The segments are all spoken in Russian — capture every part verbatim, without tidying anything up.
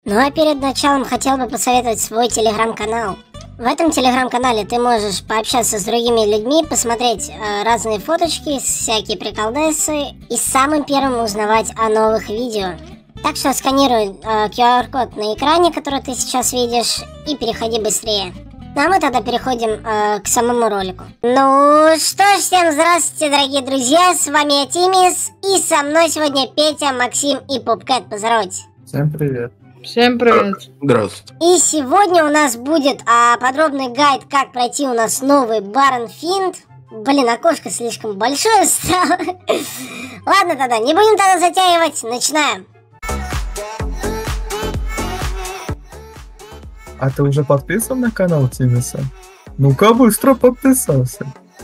Ну а перед началом хотел бы посоветовать свой телеграм-канал. В этом телеграм-канале ты можешь пообщаться с другими людьми, посмотреть э, разные фоточки, всякие приколдесы и самым первым узнавать о новых видео. Так что сканируй э, ку ар-код на экране, который ты сейчас видишь, и переходи быстрее. Ну а мы тогда переходим э, к самому ролику. Ну что ж, всем здравствуйте, дорогие друзья, с вами я Тимис, и со мной сегодня Петя, Максим и Пупкэт. Поздоровайтесь. Всем привет. Всем привет. Здравствуйте. И сегодня у нас будет а, подробный гайд, как пройти у нас новый Барон Финт. Блин, окошко слишком большое стало. Ладно тогда, не будем тогда затягивать, начинаем. А ты уже подписан на канал Тимиса? Ну-ка быстро подписался.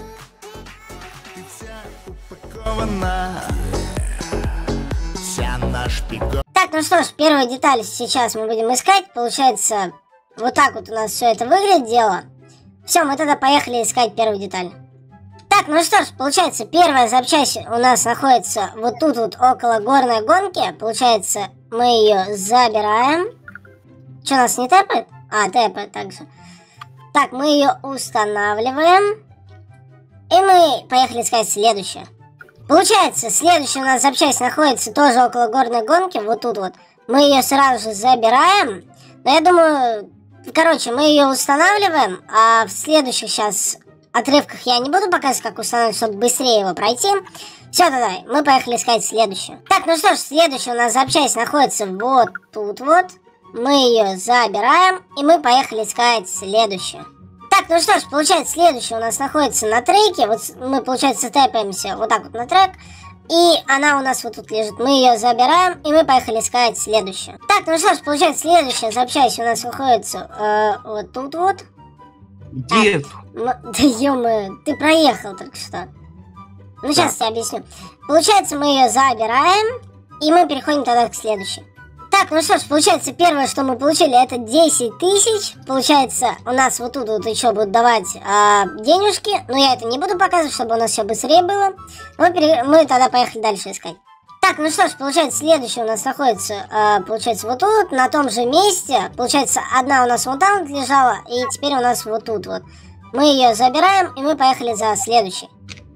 Так, ну что ж, первую деталь сейчас мы будем искать. Получается, вот так вот у нас все это выглядит дело. Все, мы тогда поехали искать первую деталь. Так, ну что ж, получается, первая запчасть у нас находится вот тут вот около горной гонки. Получается, мы ее забираем. Что, у нас не тэпает? А, тэпает также. Так, мы ее устанавливаем. И мы поехали искать следующее. Получается, следующая у нас запчасть находится тоже около горной гонки, вот тут вот. Мы ее сразу же забираем. Но я думаю, короче, мы ее устанавливаем, а в следующих сейчас отрывках я не буду показывать, как устанавливать, чтобы быстрее его пройти. Все, тогда мы поехали искать следующую. Так, ну что ж, следующая у нас запчасть находится вот тут вот. Мы ее забираем, и мы поехали искать следующую. Так, ну что ж, получается, следующая у нас находится на треке. Вот мы, получается, тэпаемся вот так вот на трек. И она у нас вот тут лежит. Мы ее забираем, и мы поехали искать следующую. Так, ну что ж, получается, следующая запчасть у нас находится э, вот тут вот. Где? Да ё-моё, ты проехал только что. Ну, сейчас я объясню. Получается, мы ее забираем, и мы переходим тогда к следующей. Так, ну что ж, получается, первое, что мы получили, это десять тысяч. Получается, у нас вот тут вот еще будут давать а, денежки. Но я это не буду показывать, чтобы у нас все быстрее было. Мы, пере... мы тогда поехали дальше искать. Так, ну что ж, получается, следующее у нас находится, а, получается, вот тут, на том же месте. Получается, одна у нас вот там вот лежала, и теперь у нас вот тут вот. Мы ее забираем, и мы поехали за следующей.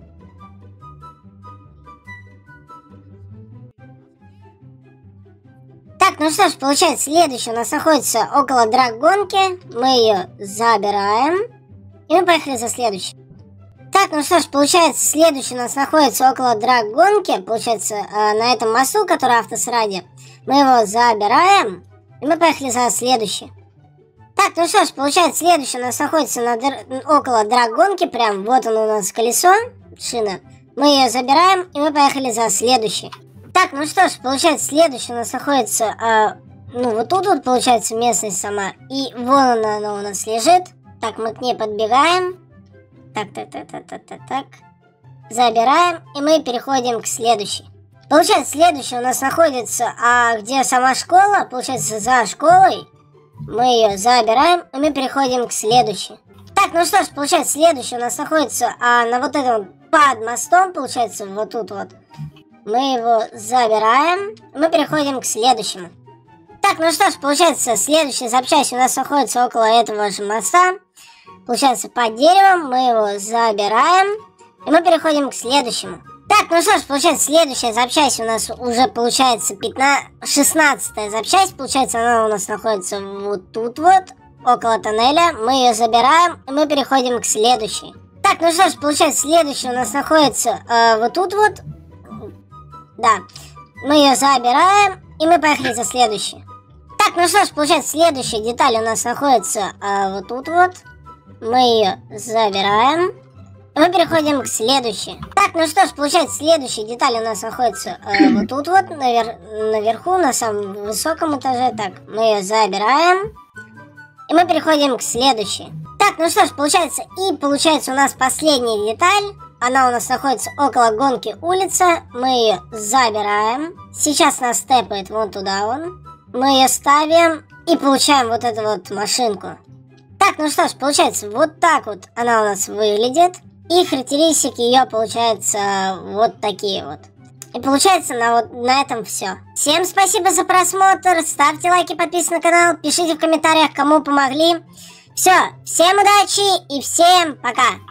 Так, ну что ж, получается, следующая у нас находится около драг-гонки. Мы ее забираем. И мы поехали за следующей. Так, ну что ж, получается, следующая у нас находится около драг-гонки. Получается, э, на этом мосту, который автосради. Мы его забираем. И мы поехали за следующей. Так, ну что ж, получается, следующая у нас находится на др... около драг-гонки. Прям вот оно у нас колесо, шина. Мы ее забираем. И мы поехали за следующей. Так, ну что ж, получается, следующее у нас находится, э, ну, вот тут вот, получается, местность сама. И вон она, она у нас лежит. Так, мы к ней подбегаем. Так, так, так, так, так, так, так. Забираем, и мы переходим к следующей. Получается, следующая у нас находится, а где сама школа, получается, за школой. Мы ее забираем, и мы переходим к следующей. Так, ну что ж, получается, следующая у нас находится, а на вот этом под мостом, получается, вот тут вот. Мы его забираем. Мы переходим к следующему. Так, ну что ж, получается, следующая запчасть у нас находится около этого же моста. Получается, под деревом. Мы его забираем. И мы переходим к следующему. Так, ну что ж, получается, следующая запчасть у нас уже получается шестнадцатая запчасть. Получается, она у нас находится вот тут вот, около тоннеля. Мы ее забираем. И мы переходим к следующей. Так, ну что ж, получается, следующая у нас находится э, вот тут вот. Да, мы ее забираем, и мы поехали за следующей. Так, ну что ж, получается, следующая деталь у нас находится а, вот тут вот. Мы ее забираем, и мы переходим к следующей. Так, ну что ж, получается, следующая деталь у нас находится а, вот тут вот, навер наверху, на самом высоком этаже. Так, мы ее забираем, и мы переходим к следующей. Так, ну что ж, получается, и получается у нас последняя деталь. Она у нас находится около гонки улица. Мы ее забираем. Сейчас нас тэпает вон туда вон. Мы ее ставим и получаем вот эту вот машинку. Так, ну что ж, получается, вот так вот она у нас выглядит. И характеристики ее получаются вот такие вот. И получается на, вот, на этом все. Всем спасибо за просмотр. Ставьте лайки, подписывайтесь на канал. Пишите в комментариях, кому помогли. Все, всем удачи и всем пока.